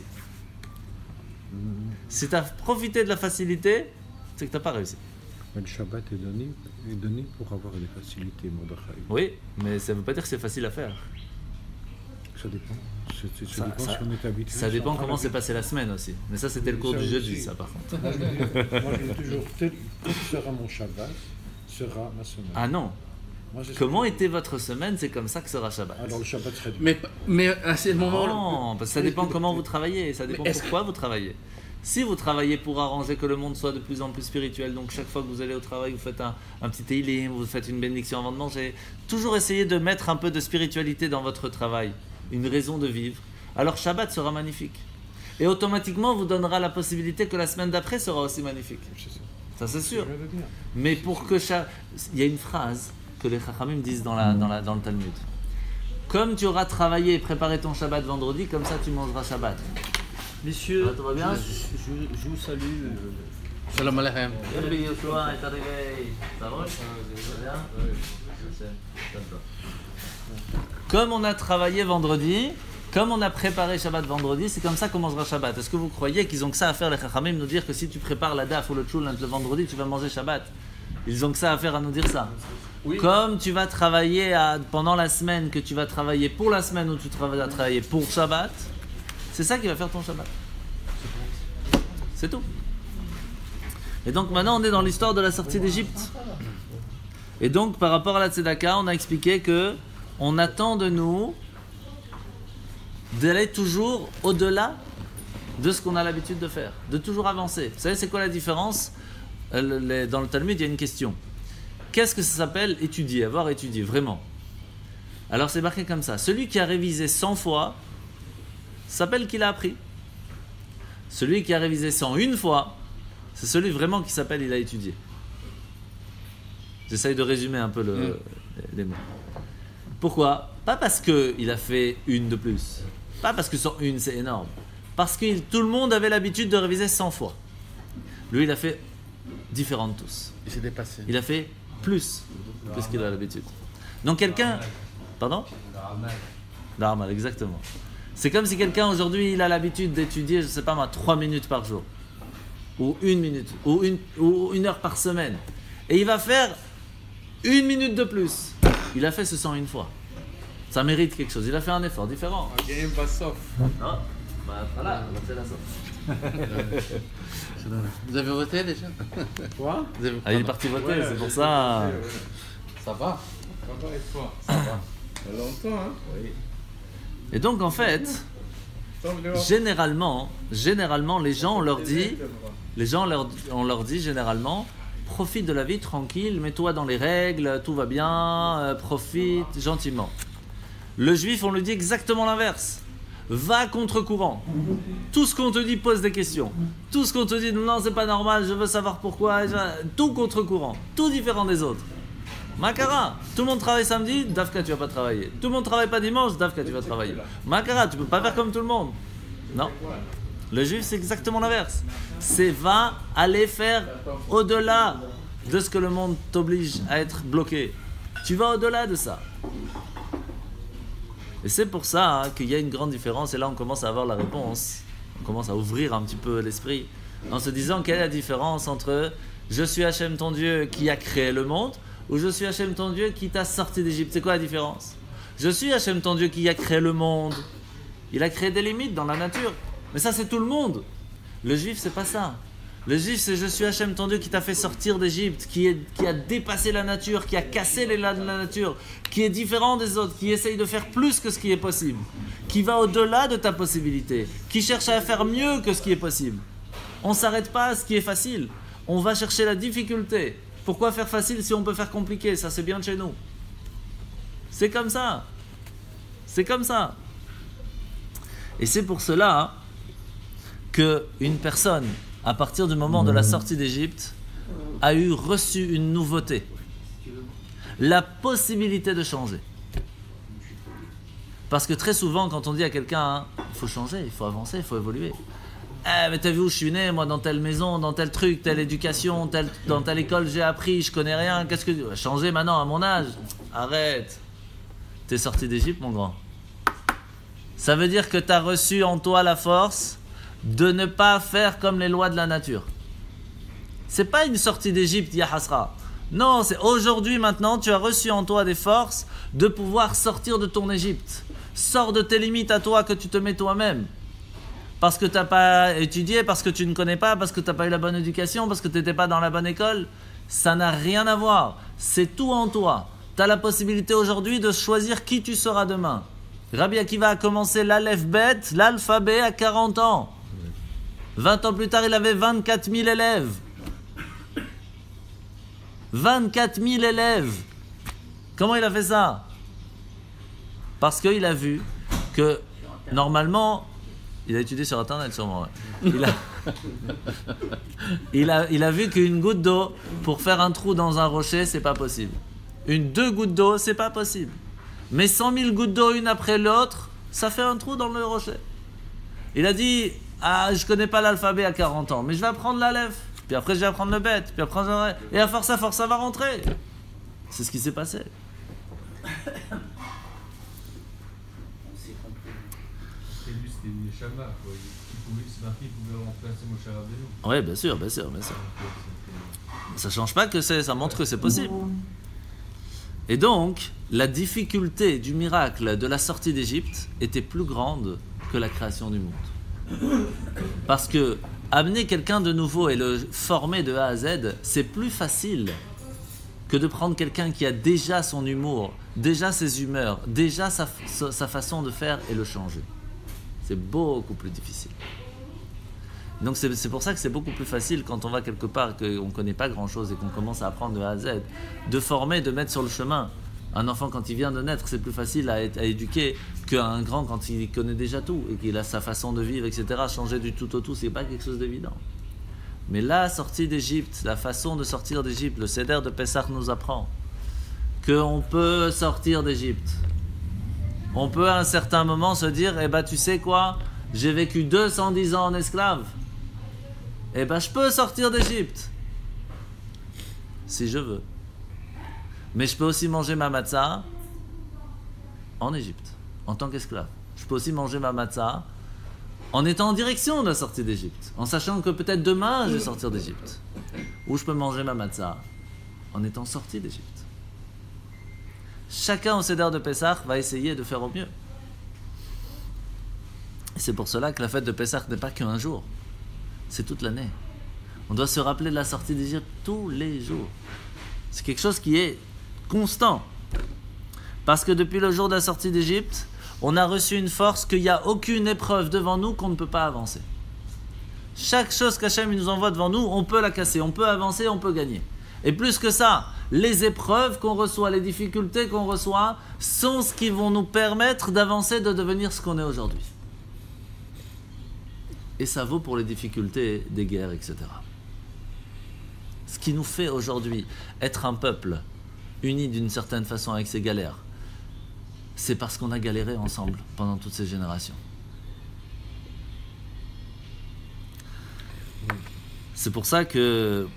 Si tu as profité de la facilité, c'est que tu n'as pas réussi. Mais le Shabbat est donné pour avoir des facilités, Mordechai. Oui, mais ça ne veut pas dire que c'est facile à faire. Ça dépend. Ça Ça- dépend ça- si on est habitué. Ça dépend sans comment s'est travailler. passée la semaine aussi. Mais ça, c'était le cours Ça du jeudi, aussi. ça par contre. Moi, je dis toujours, tel sera mon Shabbat, sera ma semaine. Ah non, Moi, c'est ce comment que- était votre semaine, c'est comme ça que sera Shabbat. Alors le Shabbat serait dur. Mais à ce moment-là, Non, parce que ça dépend comment vous travaillez, ça dépend Mais est-ce pourquoi vous travaillez. Si vous travaillez pour arranger que le monde soit de plus en plus spirituel, donc chaque fois que vous allez au travail, vous faites un petit teilim, vous faites une bénédiction avant de manger, toujours essayer de mettre un peu de spiritualité dans votre travail, une raison de vivre, alors Shabbat sera magnifique. Et automatiquement, vous donnera la possibilité que la semaine d'après sera aussi magnifique. C'est ça. Ça c'est sûr. Je veux dire. Mais pour que il y a une phrase que les Chachamim disent dans le Talmud. Comme tu auras travaillé et préparé ton Shabbat vendredi, comme ça tu mangeras Shabbat. Messieurs, Ah, tout va bien je vous salue. Shalom Aleichem. Rabbi Yoshua est arrivé. Ça va? Ça va bien? Comme on a travaillé vendredi, comme on a préparé Shabbat vendredi, c'est comme ça qu'on mangera Shabbat. Est-ce que vous croyez qu'ils ont que ça à faire, les Chachamim, nous dire que si tu prépares la daf ou le tchoul le vendredi, tu vas manger Shabbat? Ils ont que ça à faire à nous dire ça. Oui. Comme tu vas travailler pendant la semaine, que tu vas travailler pour la semaine où tu vas travailler pour Shabbat, c'est ça qui va faire ton Shabbat. C'est tout. Et donc maintenant on est dans l'histoire de la sortie d'Égypte. Et donc par rapport à la Tzedaka, on a expliqué que on attend de nous d'aller toujours au-delà de ce qu'on a l'habitude de faire, de toujours avancer. Vous savez c'est quoi la différence? Dans le Talmud il y a une question. Qu'est-ce que ça s'appelle étudier, avoir étudié vraiment? Alors c'est marqué comme ça. Celui qui a révisé 100 fois s'appelle qu'il a appris. Celui qui a révisé 101 fois, c'est celui vraiment qui s'appelle il a étudié. J'essaye de résumer un peu les mots. Pourquoi? Pas parce qu'il a fait une de plus. Pas parce que 101 c'est énorme. Parce que tout le monde avait l'habitude de réviser 100 fois. Lui il a fait différent de tous. Il s'est dépassé. Il a fait plus que ce qu'il a l'habitude. Donc quelqu'un... Pardon? Dharmal, exactement. C'est comme si quelqu'un aujourd'hui il a l'habitude d'étudier, je sais pas moi, 3 minutes par jour. Ou 1 minute, ou une heure par semaine. Et il va faire 1 minute de plus. Il a fait ce 101 fois. Ça mérite quelque chose. Il a fait un effort différent. Non? Bah voilà, c'est la sorte. Vous avez voté déjà? Quoi? Vous avez- Ah, il est parti voter, c'est pour ça. Ça va. Longtemps, hein? Oui. Et donc en fait, généralement, les gens on leur dit, on leur dit généralement, profite de la vie tranquille, mets-toi dans les règles, tout va bien, profite gentiment. Le juif, on lui dit exactement l'inverse. Va à contre-courant. Tout ce qu'on te dit, pose des questions. Tout ce qu'on te dit, non, c'est pas normal, je veux savoir pourquoi. Tout contre-courant. Tout différent des autres. Makara, tout le monde travaille samedi, Dafka, tu vas pas travailler. Tout le monde travaille pas dimanche, Dafka, tu vas travailler. Makara, tu peux pas faire comme tout le monde. Non. Le juif, c'est exactement l'inverse. C'est va aller faire au-delà de ce que le monde t'oblige à être bloqué. Tu vas au-delà de ça. Et c'est pour ça qu'il y a une grande différence, et là on commence à avoir la réponse, on commence à ouvrir un petit peu l'esprit, en se disant quelle est la différence entre je suis Hachem ton Dieu qui a créé le monde, ou je suis Hachem ton Dieu qui t'a sorti d'Égypte. C'est quoi la différence? Je suis Hachem ton Dieu qui a créé le monde, il a créé des limites dans la nature, mais ça c'est tout le monde. Le juif c'est pas ça. Le juif, c'est je suis Hachem, ton Dieu, qui t'a fait sortir d'Égypte, qui a dépassé la nature, qui a cassé les lois de la nature, qui est différent des autres, qui essaye de faire plus que ce qui est possible, qui va au-delà de ta possibilité, qui cherche à faire mieux que ce qui est possible. On ne s'arrête pas à ce qui est facile, on va chercher la difficulté. Pourquoi faire facile si on peut faire compliqué? Ça, c'est bien de chez nous. C'est comme ça. C'est comme ça. Et c'est pour cela qu'une personne, à partir du moment de la sortie d'Égypte, a reçu une nouveauté. La possibilité de changer. Parce que très souvent, quand on dit à quelqu'un, il faut changer, il faut avancer, il faut évoluer. Mais t'as vu où je suis né, moi, dans telle maison, dans tel truc, telle éducation, dans telle école j'ai appris, je connais rien, qu'est-ce que... Changer maintenant, à mon âge. Arrête. T'es sorti d'Égypte, mon grand. Ça veut dire que t'as reçu en toi la force de ne pas faire comme les lois de la nature. C'est pas une sortie d'Égypte, ya hasra. Non, c'est aujourd'hui, maintenant, tu as reçu en toi des forces de pouvoir sortir de ton Égypte. Sors de tes limites à toi que tu te mets toi-même. Parce que tu n'as pas étudié, parce que tu ne connais pas, parce que tu n'as pas eu la bonne éducation, parce que tu n'étais pas dans la bonne école. Ça n'a rien à voir. C'est tout en toi. Tu as la possibilité aujourd'hui de choisir qui tu seras demain. Rabbi Akiva a commencé l'Aleph-Bet, l'alphabet à 40 ans. 20 ans plus tard, il avait 24 000 élèves. 24 000 élèves. Comment il a fait ça? Parce qu'il a vu que, normalement, il a étudié sur Internet sûrement. Ouais. Il a vu qu'une goutte d'eau, pour faire un trou dans un rocher, c'est pas possible. Deux gouttes d'eau, c'est pas possible. Mais 100 000 gouttes d'eau, une après l'autre, ça fait un trou dans le rocher. Il a dit, je connais pas l'alphabet à 40 ans, mais je vais apprendre l'Aleph. Puis après, je vais apprendre le Bet. Puis après, et à force, ça va rentrer. C'est ce qui s'est passé. C'était une Neshama, quoi. C'est marqué qu'il pouvait remplacer Moshe Rabbeinu. Oui, bien sûr. Ça ne change pas que ça montre que c'est possible. Et donc, la difficulté du miracle de la sortie d'Égypte était plus grande que la création du monde. Parce que amener quelqu'un de nouveau et le former de A à Z, c'est plus facile que de prendre quelqu'un qui a déjà son humour, déjà ses humeurs, déjà sa façon de faire et le changer. C'est beaucoup plus difficile. Donc c'est pour ça que c'est beaucoup plus facile quand on va quelque part, qu'on ne connaît pas grand-chose et qu'on commence à apprendre de A à Z, de former, de mettre sur le chemin. Un enfant, quand il vient de naître, c'est plus facile à éduquer qu'un grand quand il connaît déjà tout et qu'il a sa façon de vivre, etc. Changer du tout au tout, c'est pas quelque chose d'évident. Mais la sortie d'Égypte, la façon de sortir d'Égypte, le Seder de Pessah nous apprend qu'on peut sortir d'Égypte. On peut à un certain moment se dire, tu sais quoi, j'ai vécu 210 ans en esclave. Je peux sortir d'Égypte. Si je veux. Mais je peux aussi manger ma matzah en Égypte, en tant qu'esclave. Je peux aussi manger ma matzah en étant en direction de la sortie d'Égypte, en sachant que peut-être demain je vais sortir d'Égypte. Ou je peux manger ma matzah en étant sorti d'Égypte. Chacun au Seder de Pessah va essayer de faire au mieux. Et c'est pour cela que la fête de Pessah n'est pas qu'un jour, c'est toute l'année. On doit se rappeler de la sortie d'Égypte tous les jours. C'est quelque chose qui est constant. Parce que depuis le jour de la sortie d'Égypte, on a reçu une force qu'il n'y a aucune épreuve devant nous qu'on ne peut pas avancer. Chaque chose qu'Hachem nous envoie devant nous, on peut la casser, on peut avancer, on peut gagner. Et plus que ça, les épreuves qu'on reçoit, les difficultés qu'on reçoit, sont ce qui vont nous permettre d'avancer, de devenir ce qu'on est aujourd'hui. Et ça vaut pour les difficultés des guerres, etc. Ce qui nous fait aujourd'hui être un peuple uni d'une certaine façon avec ses galères, c'est parce qu'on a galéré ensemble pendant toutes ces générations. C'est pour ça que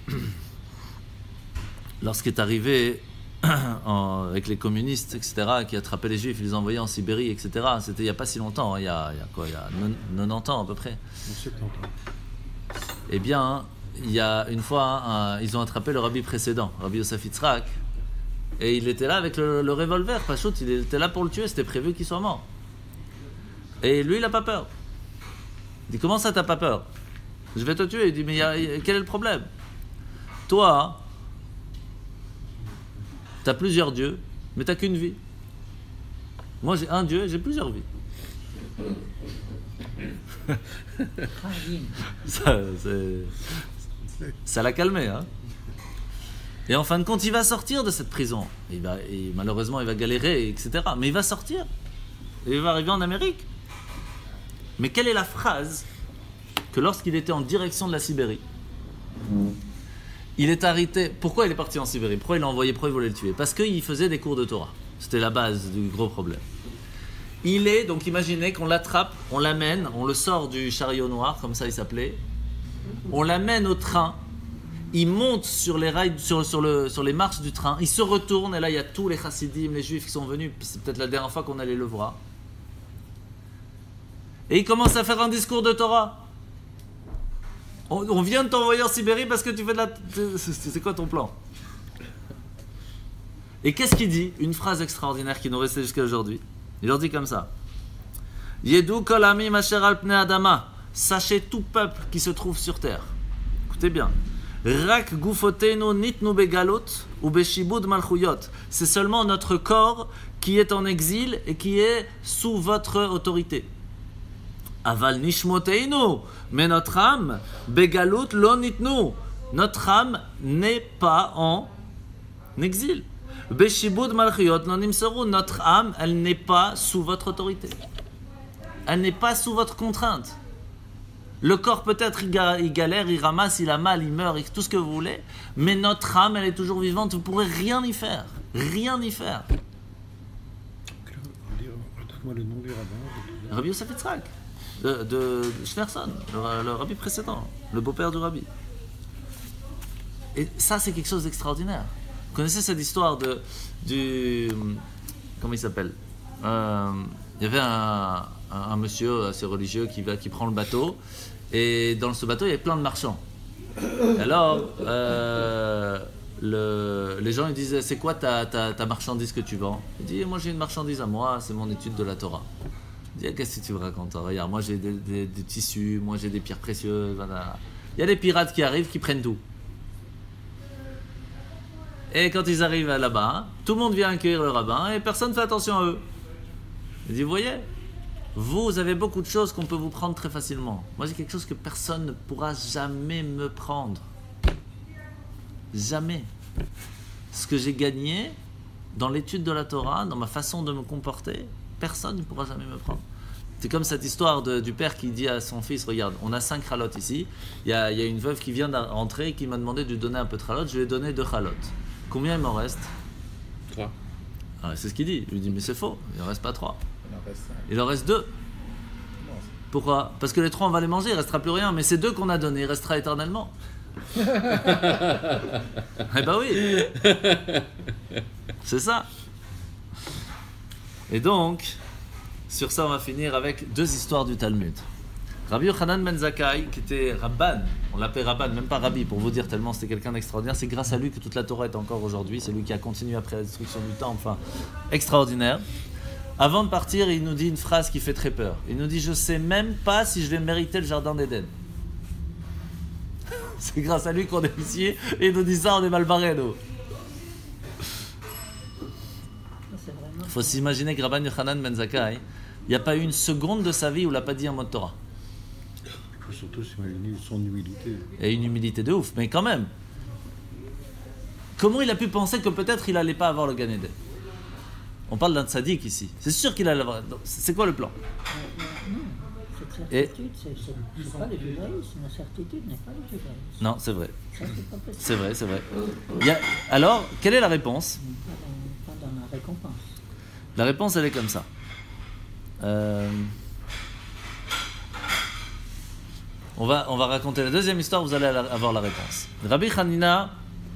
lorsqu'est arrivé avec les communistes, etc., qui attrapaient les juifs, ils les envoyaient en Sibérie, etc., c'était il n'y a pas si longtemps, il y a 90 ans à peu près. 70 ans. Eh bien, il y a une fois, ils ont attrapé le rabbi précédent, Rabbi Yosef Yitzhak, et il était là avec le revolver, Pachout, il était là pour le tuer, c'était prévu qu'il soit mort. Et lui, il n'a pas peur. Il dit, comment ça, t'as pas peur? je vais te tuer. Il dit, mais quel est le problème? Toi, tu as plusieurs dieux, mais tu n'as qu'une vie. Moi, j'ai un dieu et j'ai plusieurs vies. Ça l'a calmé, hein. Et en fin de compte, il va sortir de cette prison. Malheureusement, il va galérer, etc. Mais il va sortir. Et il va arriver en Amérique. Mais quelle est la phrase que lorsqu'il était en direction de la Sibérie, il est arrêté? Pourquoi il est parti en Sibérie? Pourquoi il l'a envoyé? Pourquoi il voulait le tuer? Parce qu'il faisait des cours de Torah. C'était la base du gros problème. Donc imaginez qu'on l'attrape, on l'amène, on le sort du chariot noir, comme ça il s'appelait. On l'amène au train. Il monte sur les rails, sur les marches du train. Il se retourne et là il y a tous les chassidim, les juifs qui sont venus. C'est peut-être la dernière fois qu'on allait le voir. Et il commence à faire un discours de Torah. On vient de t'envoyer en Sibérie parce que tu fais de la... C'est quoi ton plan? Et qu'est-ce qu'il dit? Une phrase extraordinaire qui nous restait jusqu'à aujourd'hui. Il leur dit comme ça. Yedou kol ami asher al pnei adama. Sachez tout peuple qui se trouve sur terre. Écoutez bien. Rak gufotenu nitnu begalot ou beshibud malchuyot. C'est seulement notre corps qui est en exil et qui est sous votre autorité. Aval nishmoteinu. Mais notre âme, begalut lo nitnu. Notre âme n'est pas en exil. Beshibud malchuyot lo nimseru. Notre âme, elle n'est pas sous votre autorité. Elle n'est pas sous votre contrainte. Le corps peut-être il galère, il ramasse, il a mal, il meurt, tout ce que vous voulez, mais notre âme elle est toujours vivante, vous ne pourrez rien y faire. Rien y faire. Redonne-moi le nom du rabbin. Rabbi Yosef Yitzhak, de Schneerson, le rabbi précédent, le beau-père du rabbi. Et ça c'est quelque chose d'extraordinaire. Vous connaissez cette histoire du... Comment il s'appelle? Il y avait un monsieur assez religieux qui prend le bateau, et dans ce bateau il y avait plein de marchands. Et alors les gens ils disent, c'est quoi ta marchandise que tu vends? Il dit, moi j'ai une marchandise à moi, c'est mon étude de la Torah. Il dit, qu'est-ce que tu me racontes? Regarde, moi j'ai des tissus, moi j'ai des pierres précieuses, voilà. Il y a des pirates qui arrivent qui prennent tout. Et quand ils arrivent là-bas, tout le monde vient accueillir le rabbin et personne ne fait attention à eux. Il dit, vous voyez, vous avez beaucoup de choses qu'on peut vous prendre très facilement. Moi, j'ai quelque chose que personne ne pourra jamais me prendre. Jamais. Ce que j'ai gagné dans l'étude de la Torah, dans ma façon de me comporter, personne ne pourra jamais me prendre. C'est comme cette histoire du père qui dit à son fils, regarde, on a 5 chalotes ici, il y a une veuve qui vient d'entrer et qui m'a demandé de lui donner un peu de chalotes, je lui ai donné 2 chalotes. Combien il m'en reste? 3. Ah, c'est ce qu'il dit. Je lui dis, mais c'est faux, il n'en reste pas 3. Il en reste 2. Pourquoi? Parce que les 3 on va les manger, il ne restera plus rien, mais ces 2 qu'on a donnés, il restera éternellement. Eh ben oui. C'est ça. Et donc, sur ça on va finir avec 2 histoires du Talmud. Rabbi Yochanan ben Zakkai, qui était Rabban, on l'appelait Rabban, même pas Rabbi, pour vous dire tellement c'était quelqu'un d'extraordinaire, c'est grâce à lui que toute la Torah est encore aujourd'hui, c'est lui qui a continué après la destruction du temple, enfin, extraordinaire. Avant de partir, il nous dit une phrase qui fait très peur. Il nous dit, je sais même pas si je vais mériter le jardin d'Éden. C'est grâce à lui qu'on est ici, et il nous dit ça, on est mal barrés, nous. Il faut s'imaginer que Rabban Yochanan ben Zakkai, il n'y a pas eu une seconde de sa vie où il n'a pas dit un mot de Torah. Il faut surtout s'imaginer son humilité. Et une humilité de ouf, mais quand même. Comment il a pu penser que peut-être il n'allait pas avoir le Gan Eden? On parle d'un tzaddik ici. C'est sûr qu'il allait avoir. C'est quoi le plan? Non, cette certitude, c'est pas le judaïsme. La certitude n'est pas le judaïsme. Non, c'est vrai. Ça, c'est pas possible. C'est vrai, c'est vrai. Alors, quelle est la réponse? Pas dans la récompense. La réponse, elle est comme ça. On va raconter la deuxième histoire, vous allez avoir la réponse. Rabbi Hanina,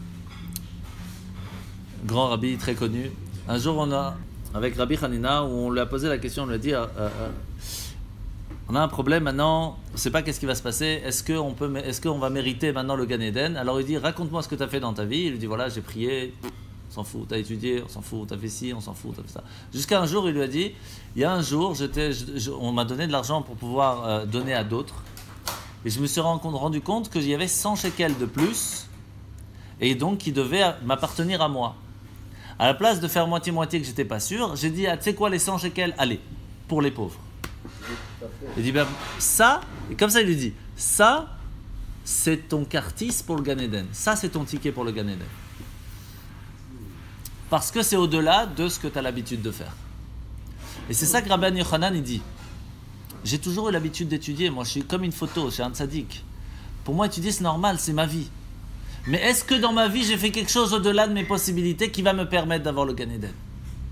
grand rabbi très connu, un jour on a, avec Rabbi Hanina, où on lui a posé la question, on lui a dit, on a un problème maintenant, on ne sait pas qu'est-ce qui va se passer, est-ce qu'on va mériter maintenant le Gan Eden? Alors il dit, raconte-moi ce que tu as fait dans ta vie. Il lui dit, voilà, j'ai prié, on s'en fout, t'as étudié, on s'en fout, t'as fait ci, on s'en fout, t'as fait ça. Jusqu'à un jour, il lui a dit, il y a un jour, on m'a donné de l'argent pour pouvoir donner à d'autres. Et je me suis rendu compte qu'il y avait 100 shekels de plus, et donc qui devait m'appartenir à moi. À la place de faire moitié-moitié que j'étais pas sûr, j'ai dit, ah, tu sais quoi, les 100 shekels, allez, pour les pauvres. Il dit, ben, ça, et comme ça il lui dit, ça, c'est ton kartis pour le Gan Eden. Ça, c'est ton ticket pour le Gan Eden. Parce que c'est au-delà de ce que tu as l'habitude de faire. Et c'est ça que Rabban Yochanan, il dit. J'ai toujours eu l'habitude d'étudier. Moi, je suis comme une photo, je suis un tzaddik. Pour moi, étudier, c'est normal, c'est ma vie. Mais est-ce que dans ma vie, j'ai fait quelque chose au-delà de mes possibilités qui va me permettre d'avoir le Gan Eden?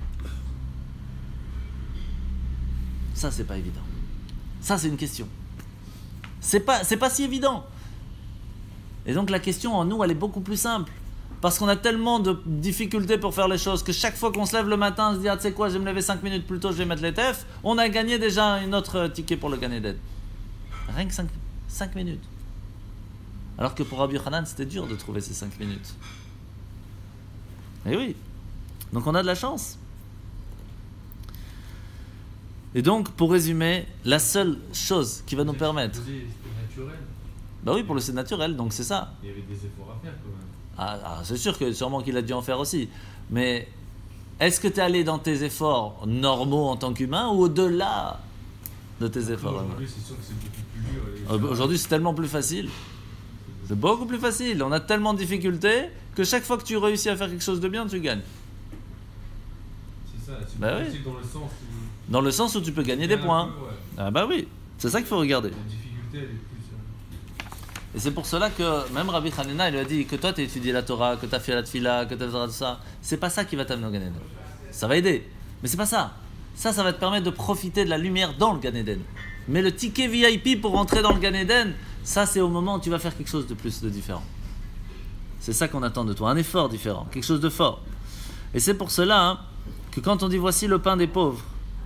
Ça, c'est pas évident. Ça, c'est une question. C'est pas si évident. Et donc, la question en nous, elle est beaucoup plus simple. Parce qu'on a tellement de difficultés pour faire les choses que chaque fois qu'on se lève le matin, on se dit, ah, tu sais quoi, je vais me lever 5 minutes plus tôt, je vais mettre les TF, on a gagné déjà un autre ticket pour le Gan Eden. Rien que 5 minutes. Alors que pour Rabbi Yochanan, c'était dur de trouver ces 5 minutes. Et oui. Donc on a de la chance. Et donc, pour résumer, la seule chose qui va nous permettre... C'était naturel. Bah oui, pour le c'est naturel, donc c'est ça. Il y avait des efforts à faire quand même. Ah, c'est sûr que sûrement qu'il a dû en faire aussi. Mais est-ce que tu es allé dans tes efforts normaux en tant qu'humain ou au-delà de tes efforts? Aujourd'hui, c'est sûr que c'est beaucoup plus dur. Aujourd'hui, c'est tellement plus facile. C'est beaucoup plus facile. On a tellement de difficultés que chaque fois que tu réussis à faire quelque chose de bien, tu gagnes. C'est ça, c'est Bah plus oui. facile dans le sens où... Dans le sens où tu peux gagner des points. Ouais. Ah bah oui, c'est ça qu'il faut regarder. La difficulté, elle est plus... Et c'est pour cela que même Rabbi Hanina, il lui a dit que toi tu as étudié la Torah, que tu as fait la Tfila, que tu as fait tout ça. C'est pas ça qui va t'amener au Gan Eden. Ça va aider, mais c'est pas ça. Ça va te permettre de profiter de la lumière dans le Gan Eden. Mais le ticket VIP pour rentrer dans le Gan Eden, ça c'est au moment où tu vas faire quelque chose de plus de différent. C'est ça qu'on attend de toi, un effort différent, quelque chose de fort. Et c'est pour cela que quand on dit voici le pain des pauvres,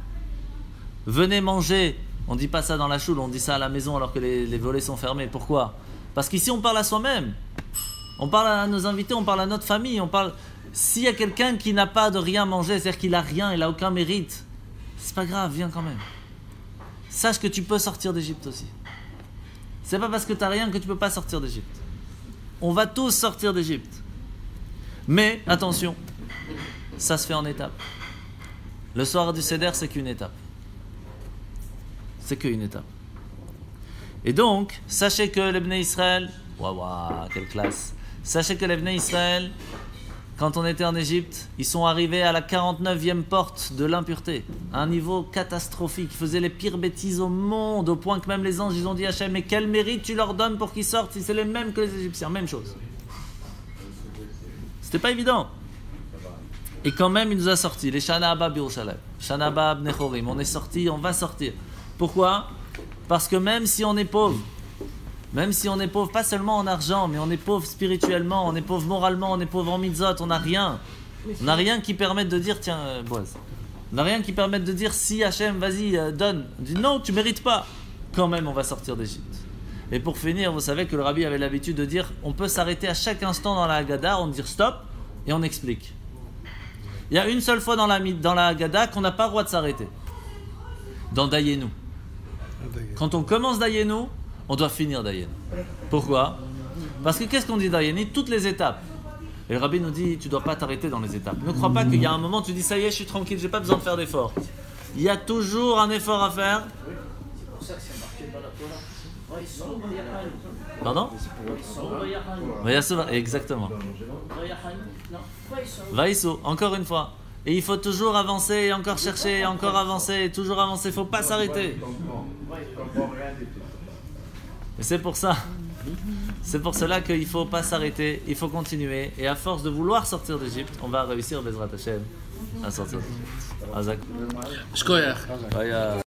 venez manger, on dit pas ça dans la choule, on dit ça à la maison alors que les volets sont fermés. Pourquoi? Parce qu'ici on parle à soi-même, on parle à nos invités, on parle à notre famille, on parle... S'il y a quelqu'un qui n'a pas de rien manger, c'est-à-dire qu'il a rien, il a aucun mérite, c'est pas grave, viens quand même. Sache que tu peux sortir d'Égypte aussi. C'est pas parce que tu n'as rien que tu peux pas sortir d'Égypte. On va tous sortir d'Égypte. Mais attention, ça se fait en étapes. Le soir du Seder, c'est qu'une étape. C'est qu'une étape. Et donc, sachez que les Bnei Israël, waouh, quelle classe. Sachez que les Bnei Israël, quand on était en Égypte, ils sont arrivés à la 49e porte de l'impureté, à un niveau catastrophique. Ils faisaient les pires bêtises au monde, au point que même les anges, ils ont dit à Hachem, mais quel mérite tu leur donnes pour qu'ils sortent si c'est les mêmes que les Égyptiens, même chose. C'était pas évident. Et quand même, il nous a sortis, les Shana Abba Birushalayim, Shana Abba Bnechorim, on est sortis, on va sortir. Pourquoi? Parce que même si on est pauvre, pas seulement en argent, mais on est pauvre spirituellement, on est pauvre moralement, on est pauvre en mitzvot, on n'a rien. On n'a rien qui permette de dire, tiens, Boaz, on n'a rien qui permette de dire, si Hachem, vas-y, donne. On dit, non, tu mérites pas. Quand même, on va sortir d'Égypte. Et pour finir, vous savez que le rabbi avait l'habitude de dire, on peut s'arrêter à chaque instant dans la Haggadah, on dit stop, et on explique. Il y a une seule fois dans la Haggadah qu'on n'a pas le droit de s'arrêter. Dans Dayenu. Quand on commence Dayenu, on doit finir Dayenu. Pourquoi? Parce que qu'est-ce qu'on dit Dayenu? Toutes les étapes. Et le rabbi nous dit, tu ne dois pas t'arrêter dans les étapes. Ne crois pas qu'il y a un moment, tu dis, ça y est, je suis tranquille, je n'ai pas besoin de faire d'effort. Il y a toujours un effort à faire. C'est pour ça que c'est marqué dans la Torah. Pardon? Exactement. Vaïsou, encore une fois. Et il faut toujours avancer, et encore chercher, et encore avancer, et toujours avancer. Il ne faut pas s'arrêter. Et c'est pour ça. C'est pour cela qu'il ne faut pas s'arrêter, il faut continuer. Et à force de vouloir sortir d'Égypte, on va réussir, Bezrat Hashem, à sortir d'Égypte. Azak. Shkoyach.